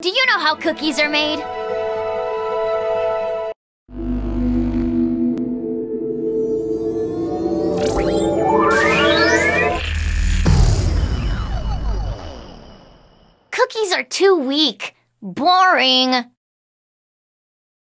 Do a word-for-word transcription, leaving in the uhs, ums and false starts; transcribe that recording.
Do you know how cookies are made? Cookies are too weak. Boring.